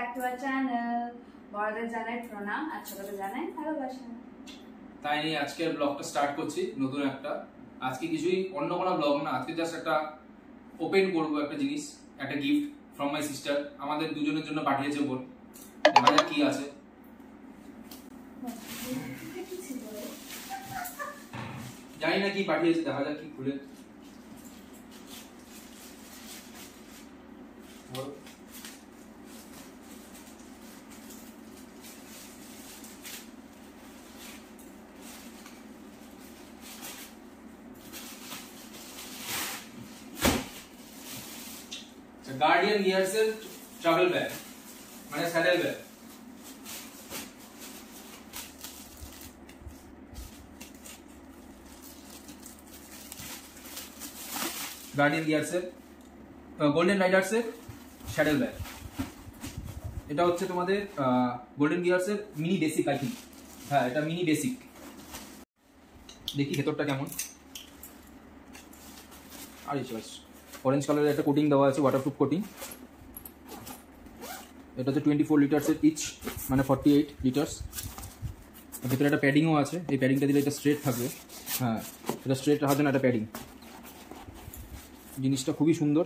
back to our channel. বড়দের জানাই প্রণাম আর ছোটদের জানাই ভালোবাসা। তাই নিয়ে আজকের ব্লগটা স্টার্ট করছি নতুন একটা। আজকে কিছুই অন্য কোনো ব্লগ না, আজকে জাস্ট একটা ওপেন করব একটা জিনিস, একটা গিফট ফ্রম মাই সিস্টার। আমাদের দুজনের জন্য পাঠিয়েছে বোন। দেখা যাক কি আছে। জানি না কি পাঠিয়েছে, দেখা যাক কি খুলে। গার্ডিয়ান গিয়ার্সের ট্রাভেল ব্যাগ, মানে স্যাডেল ব্যাগ। গার্ডিয়ান গিয়ার্সের গোল্ডেন রাইডার্সের স্যাডেল ব্যাগ। এটা হচ্ছে তোমাদের গোল্ডেন গিয়ার্সের মিনি বেসিক, আই থিঙ্ক। হ্যাঁ, এটা মিনি বেসিক। দেখি ভেতরটা কেমন। আর অরেঞ্জ কালারের একটা কোটিং দেওয়া আছে, ওয়াটারপ্রুফ কোটিং। এটা হচ্ছে 24 লিটার্সের ইচ, মানে 48 লিটার্স। ভেতরে একটা প্যাডিংও আছে, এই প্যাডিংটা দিলে এটা স্ট্রেট থাকবে। হ্যাঁ, এটা স্ট্রেট রাখার জন্য একটা প্যাডিং। জিনিসটা খুবই সুন্দর।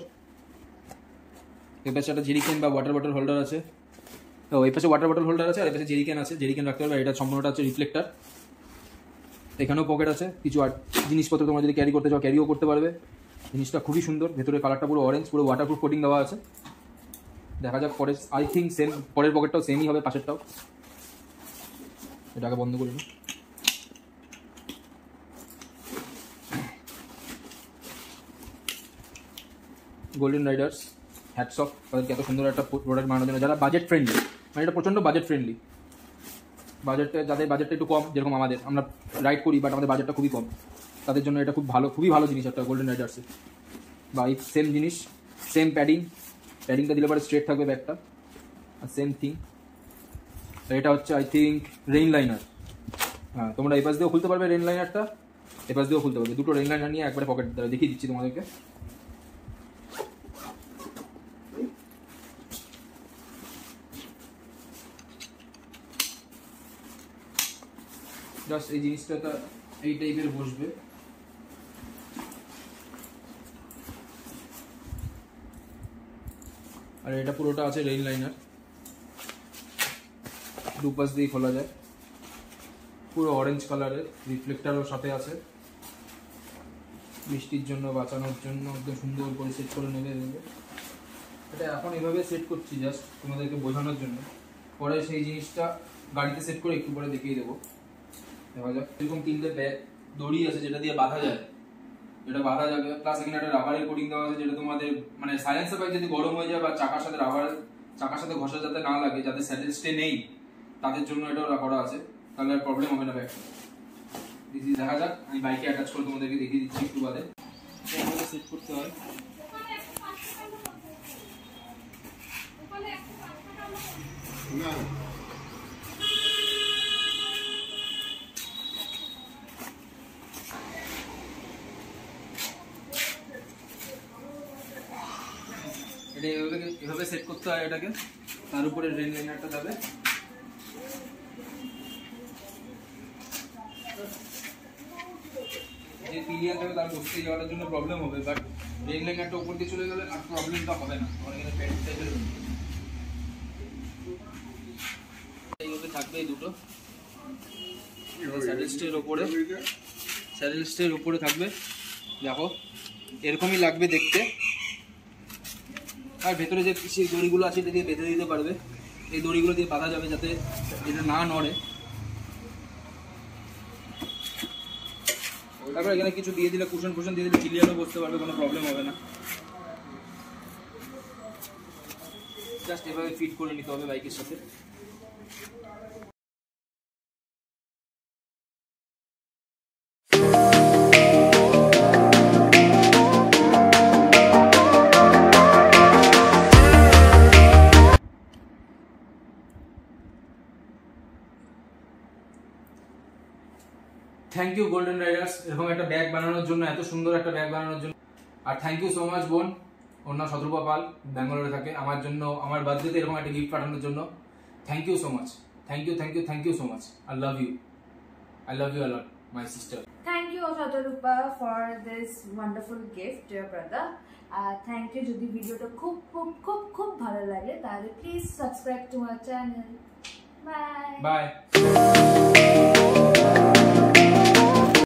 এর পাশে একটা জেরিকেন বা ওয়াটার বটল হোল্ডার আছে। ওই পাশে ওয়াটার বটল হোল্ডার আছে, আর এর পাশে জেরিকেন আছে, জেরিকেন রাখতে পারবে। এটা সম্পূর্ণটা হচ্ছে রিফ্লেক্টার। এখানেও পকেট আছে, কিছু আর জিনিসপত্র তোমরা যদি ক্যারি করতে চাও ক্যারিও করতে পারবে। জিনিসটা খুবই সুন্দর। ভেতরের কালারটা পুরো অরেঞ্জ, পুরো ওয়াটারপ্রুফ কোটিং দেওয়া আছে। দেখা যাক পরে, আই থিঙ্ক সেম, পরের পকেটটাও সেমই হবে, পাশেরটাও। এটাকে বন্ধ করে নিই। গোল্ডেন রাইডার্স, হ্যাটস অফ তাদেরকে এত সুন্দর একটা প্রোডাক্ট বানানোর জন্য, যারা বাজেট ফ্রেন্ডলি। মানে এটা প্রচণ্ড বাজেট ফ্রেন্ডলি। বাজেটটা, যাদের বাজেটটা একটু কম, যেরকম আমাদের, আমরা রাইড করি বাট আমাদের বাজেটটা খুবই কম, তাদের জন্য এটা খুব ভালো, খুবই ভালো জিনিস একটা গোল্ডেন রাইডার্সের। বা এই সেম জিনিস, সেম প্যাডিংটা দিলে পরে স্ট্রেট থাকবে ব্যাগটা। আর সেম থিং এটা হচ্ছে আই থিঙ্ক রেইন লাইনার। হ্যাঁ, তোমরা এই পাশ দিয়েও খুলতে পারবে রেইন লাইনারটা, এই পাশ দিয়েও খুলতে পারবে। দুটো রেইন লাইনার নিয়ে একবারে পকেট দেখিয়ে দিচ্ছি তোমাদেরকে। জাস্ট এই জিনিসটা এই টাইপের বসবে। আর এটা পুরোটা আছে রেইন লাইনার, দুপাশ দিয়ে খোলা যায়। পুরো অরেঞ্জ কালারের, রিফ্লেক্টারও সাথে আছে। বৃষ্টির জন্য বাঁচানোর জন্য একদম সুন্দর করে সেট করে নেবে। এটা এখন এভাবে সেট করছি জাস্ট তোমাদেরকে বোঝানোর জন্য, পরে সেই জিনিসটা গাড়িতে সেট করে একটু পরে দেখিয়ে দেবো। দেখা যাক। এরকম তিনটে দড়ি আছে যেটা দিয়ে বাঁধা যায়, এটা বাঁধা যাবে। প্লাস এখানে একটা রাবারের কোটিং দেওয়া আছে, যেটা তোমাদের মানে সাইলেন্সার বাইক যদি গরম হয়ে যায় বা চাকার সাথে ঘষা যাতে না লাগে, যাতে স্যাডেল স্টে নেই, তাদের জন্য এটাও করা আছে। তাহলে আর প্রবলেম হবে না ব্যাগটা। দেখা যাক, আমি বাইকে অ্যাটাচ করে তোমাদেরকে দেখিয়ে দিচ্ছি একটু বাদে। এইভাবে সেট করতে হয়। এটা এভাবে সেট করতে হয় এটাকে। তার উপরে রেইন লাইনারটা যাবে। যে পিলিয়ান থাকবে তার বসতে যাওয়ার জন্য প্রবলেম হবে, বাট রেইন লাইনারটা উপর দিয়ে চলে গেলে আর প্রবলেমটা হবে না। তোমার এখানে প্যাড টাইপের এইভাবে থাকবে এই দুটো। স্যাডেল স্টের উপরে থাকবে, দেখো এরকমই লাগবে দেখতে। আর ভেতরে যে পিসের দড়িগুলো আছে এটা দিয়ে বেঁধে দিতে পারবে। এই দড়িগুলো দিয়ে বাঁধা যাবে যাতে এটা না নড়ে। তারপর এখানে কিছু দিয়ে দিলে, কুশন দিয়ে দিলে চিলিয়ানও বসতে পারবে, কোনো প্রবলেম হবে না। জাস্ট এভাবে ফিট করে নিতে হবে বাইকের সাথে। থ্যাংক ইউ গোল্ডেন রাইডার্স এরকম একটা ব্যাগ বানানোর জন্য, এত সুন্দর একটা ব্যাগ বানানোর জন্য। আর থ্যাংক ইউ সো মাচ বোন, ওর নাম শতরূপা পাল, ব্যাঙ্গালোরে থাকে। আমার জন্য আমার বার্থডেতে এরকম একটা গিফট পাঠানোর জন্য thank you so much. Thank you so much. I love you a lot my sister. Thank you Shatarupa for this wonderful gift dear brother. Thank you. যদি ভিডিওটা খুব খুব খুব খুব ভালো লাগে তাহলে please subscribe to our channel. Bye by.